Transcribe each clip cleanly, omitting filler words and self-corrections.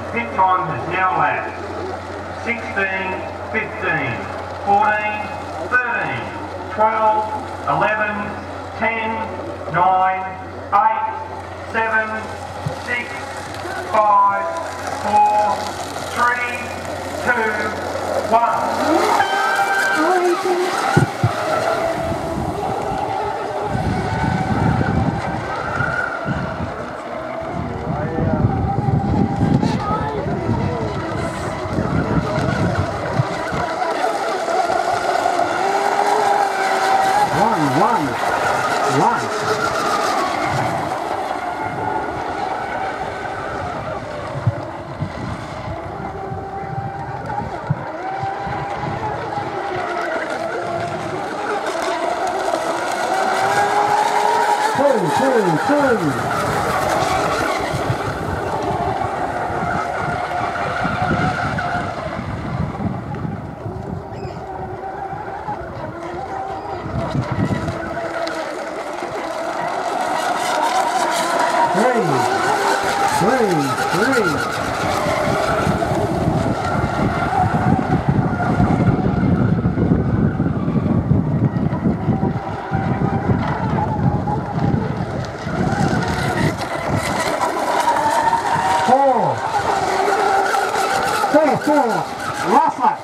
Pit time has now lapsed. 16, 15, 14, 13, 12, 11, 10, 9, 8, 7, 6, 5, 4, 3, 2, 1. Last lap.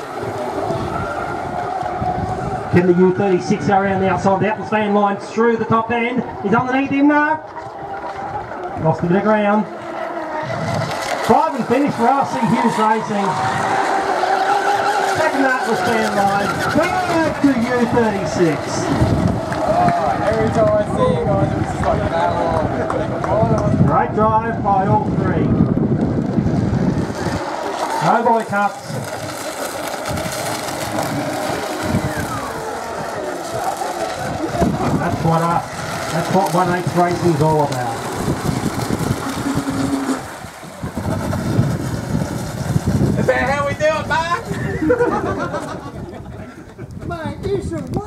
Can the U36 go around the outside? The Atlas van line through the top end. He's underneath him now. Lost a bit of ground. Drive and finish for RC Hughes Racing. Second Atlas van line. Back to U36. Every time I see you guys, it's just like that long. Great drive by all three. No boy cuts. That's what 1/8 racing is all about.